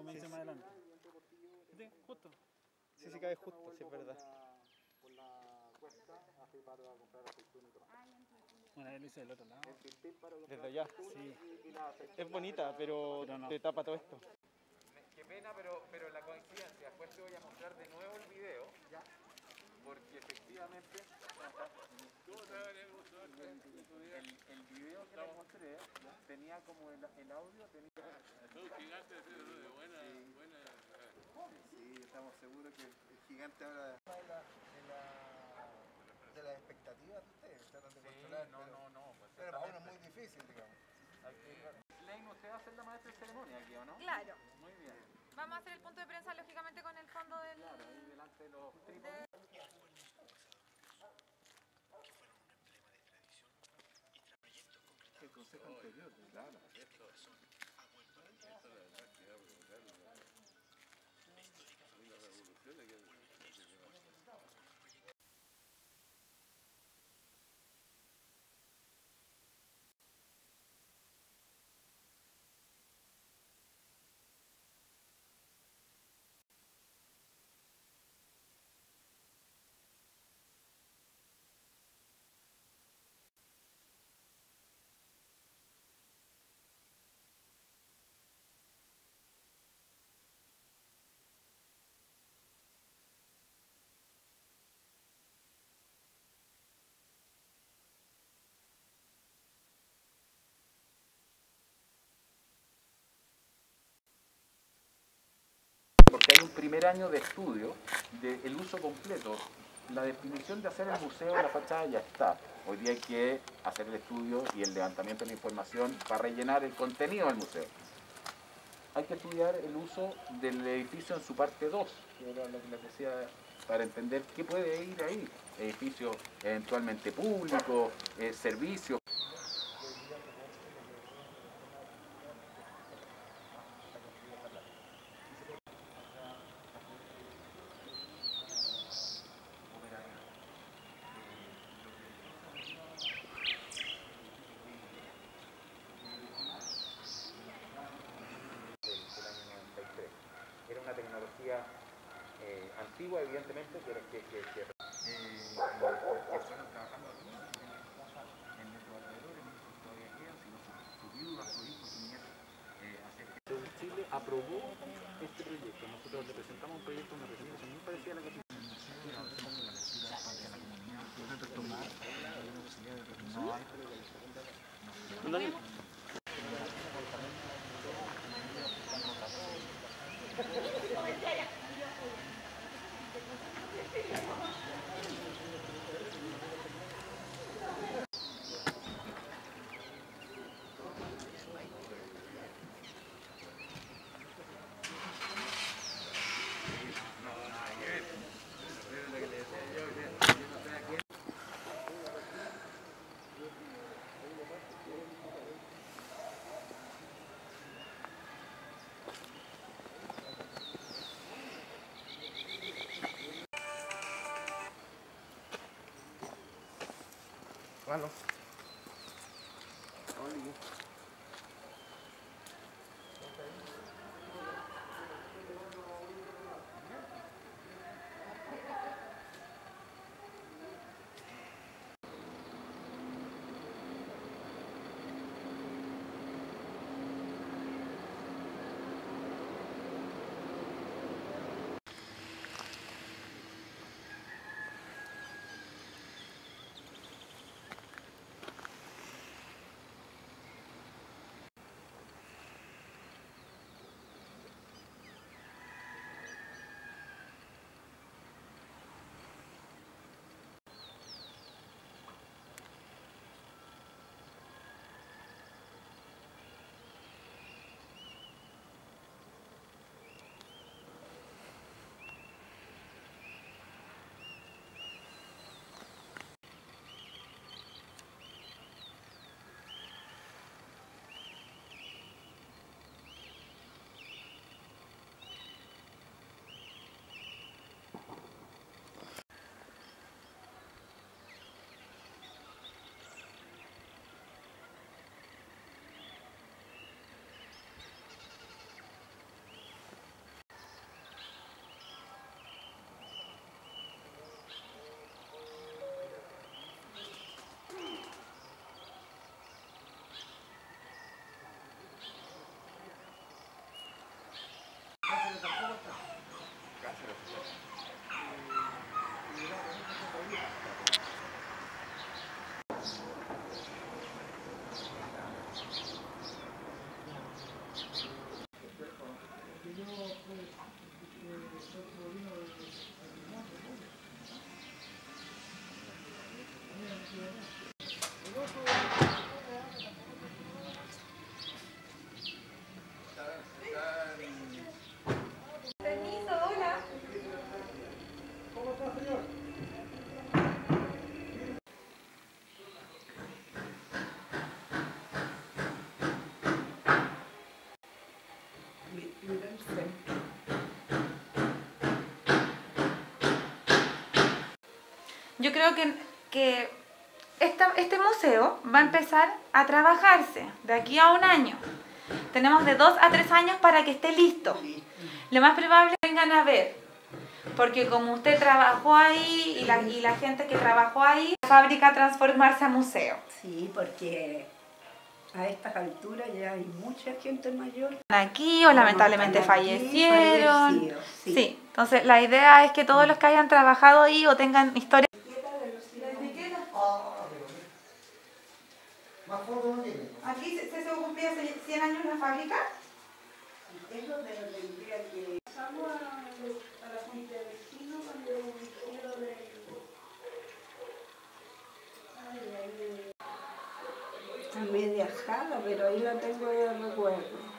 me dice más adelante. Sí, justo. Sí, sí cabe justo, sí es verdad. Por la cuesta, así para comprar aceituna y todo. Bueno, él lo hice del otro lado. Desde allá. Sí. Es bonita, pero no. te tapa todo esto. Qué pena, pero la coincidencia. Después te voy a mostrar de nuevo el video, ¿ya? Porque efectivamente el video que les mostré tenía como el audio, tenía... Son gigantes de buena... Sí, estamos seguros que el gigante habla de las expectativas de ustedes, tratan de controlar, Pues, pero para uno es muy difícil, digamos. Lane, ¿usted va a ser la maestra de ceremonia aquí o no? Claro. Muy bien. Vamos a hacer el punto de prensa, lógicamente, con el fondo del... Claro, ahí delante de los trípodes. El consejo anterior, claro. Esto la verdad que va a provocar una revolución aquí en Porque hay un primer año de estudio del uso completo. La definición de hacer el museo en la fachada ya está. Hoy día hay que hacer el estudio y el levantamiento de la información para rellenar el contenido del museo. Hay que estudiar el uso del edificio en su parte 2, que era lo que les decía, para entender qué puede ir ahí. Edificio eventualmente público, servicios. Era una tecnología antigua, evidentemente, pero que fueron trabajando aquí en nuestros alrededores, muchos todavía quedan, sino su viuda, su hijo, su nieto. Chile aprobó este proyecto. Nosotros le presentamos un proyecto, una presentación muy parecida a la que Bueno. creo que este museo va a empezar a trabajarse de aquí a un año. Tenemos de 2 a 3 años para que esté listo. Lo más probable es que vengan a ver, porque como usted trabajó ahí y la gente que trabajó ahí, la fábrica transformarse a museo. Sí, porque a estas alturas ya hay mucha gente mayor. Aquí o lamentablemente Están aquí, fallecieron. fallecidos, sí. Sí, entonces la idea es que todos los que hayan trabajado ahí o tengan historia. ¿Aquí se cumplía 100 años la fábrica? Es donde nos tendría que... Pasamos a la junta de vecinos cuando hicieron Está media jala, pero ahí la tengo de recuerdo.